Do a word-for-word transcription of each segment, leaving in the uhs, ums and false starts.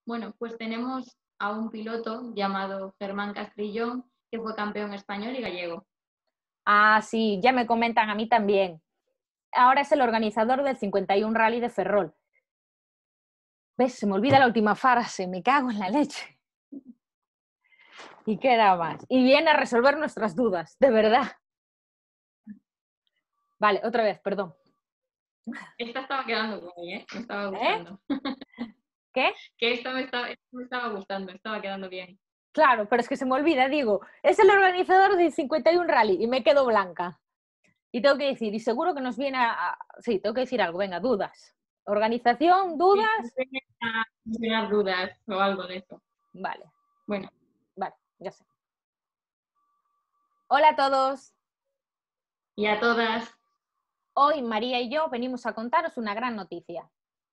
Bueno, pues tenemos a un piloto llamado Germán Castrillón, que fue campeón español y gallego. Ah, sí, ya me comentan a mí también. Ahora es el organizador del cincuenta y uno Rally de Ferrol. ¿Ves? Se me olvida la última frase, me cago en la leche. Y queda más. Y viene a resolver nuestras dudas, de verdad. Vale, otra vez, perdón. Esta estaba quedando bien, ¿eh? Me estaba ¿Eh? gustando. ¿Qué? Que esta me estaba, esta me estaba gustando, estaba quedando bien. Claro, pero es que se me olvida, digo, es el organizador del cincuenta y uno Rally y me quedo blanca. Y tengo que decir, y seguro que nos viene a... a- Sí, tengo que decir algo, venga, dudas. Organización, Sí, dudas. a tener dudas o algo de eso. Vale, Bueno, vale, ya sé. Hola a todos. y a todas, Hoy María y yo venimos a contaros una gran noticia.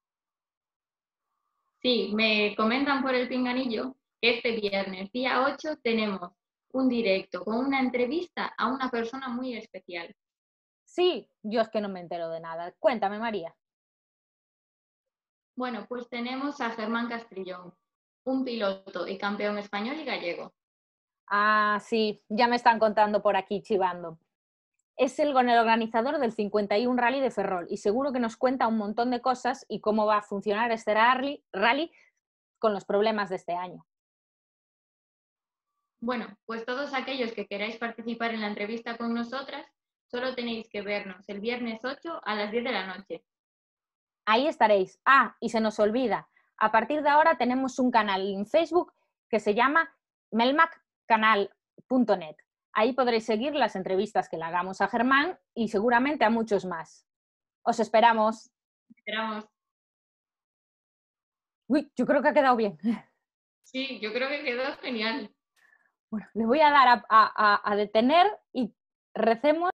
sí, me comentan por el pinganillo que este viernes, día ocho, tenemos un directo con una entrevista a una persona muy especial. Sí, yo es que no me entero de nada. Cuéntame, María. Bueno, pues tenemos a Germán Castrillón, un piloto y campeón español y gallego. Ah, sí, ya me están contando por aquí, chivando. Es el, el organizador del cincuenta y uno Rally de Ferrol y seguro que nos cuenta un montón de cosas y cómo va a funcionar este rally, rally con los problemas de este año. Bueno, pues todos aquellos que queráis participar en la entrevista con nosotras, solo tenéis que vernos el viernes ocho a las diez de la noche. Ahí estaréis. Ah, y se nos olvida, a partir de ahora tenemos un canal en Facebook que se llama melmac canal punto net. Ahí podréis seguir las entrevistas que le hagamos a Germán y seguramente a muchos más. Os esperamos. Esperamos. Uy, yo creo que ha quedado bien. Sí, yo creo que quedó genial. Bueno, le voy a dar a, a, a detener y recemos